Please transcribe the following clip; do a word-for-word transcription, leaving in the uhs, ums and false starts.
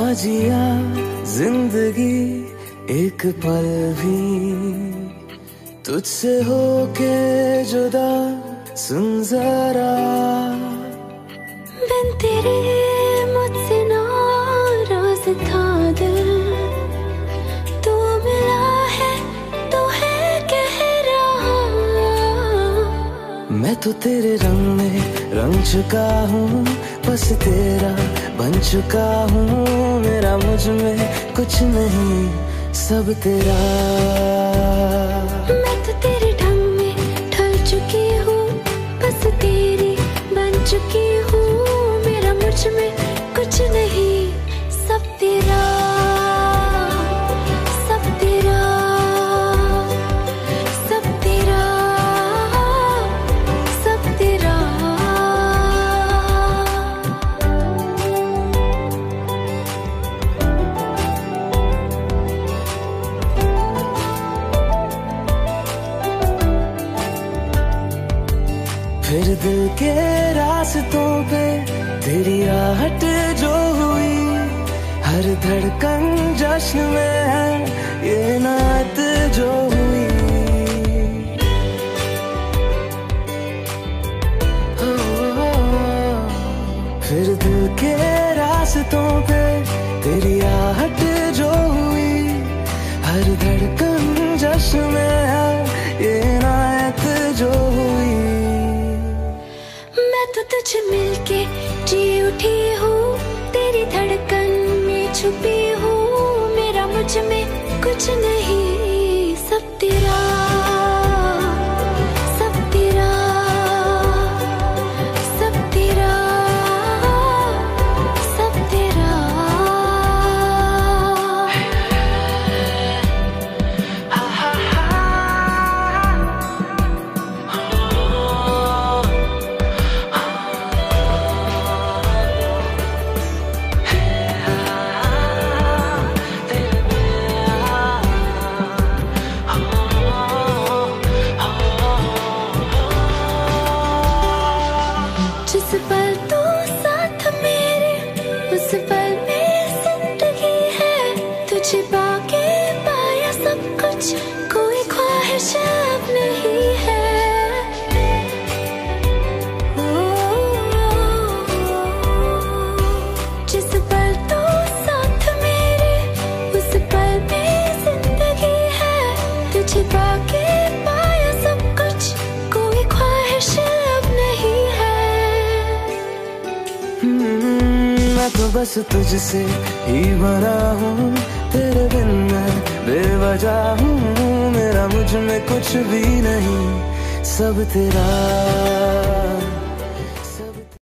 जिया जिंदगी एक पल भी तुझसे होके जुदा, सुन जरा बिन तेरे मुझसे नाराज था दिल, तू मिला है तो है कह रहा। मैं तो तेरे रंग में रंग चुका हूँ, बस तेरा बन चुका हूँ। मेरा मुझ में कुछ नहीं, सब तेरा। मैं तो तेरे ढंग में ढल चुकी हूँ, बस तेरी बन चुकी हूँ। मेरा मुझ में कुछ नहीं, सब तेरा, सब तेरा, सब तेरा, सब तेरा। फिर दिल के रास्तों पे तेरी आहट जो हुई, हर धड़कन जश्न में है ये नात जो हुई। हो, हो, फिर दिल के रास्तों पे तेरी आहट जो हुई, हर धड़कन जश्न में है ये नात जो हुई। मैं तो तुझे मिलके जी उठी हूँ, तेरी धड़कन में छुपी हूँ। मेरा मुझ में कुछ नहीं, सब तेरा, सब तेरा, सब तेरा, सब तेरा। जिस पल तू साथ मेरे, उस पल में जिंदगी है। तुझे पाके पाया सब कुछ, कोई ख्वाहिश अब नहीं है। जिस पल तू साथ मेरे, उस पल में जिंदगी है। तुझे पाके पाया सब कुछ, कोई ख्वाहिश अब नहीं है। मैं तो बस तुझसे ही बना हूँ, तेरे बिन मैं बेवजह हूँ। मेरा मुझ में कुछ भी नहीं, सब तेरा।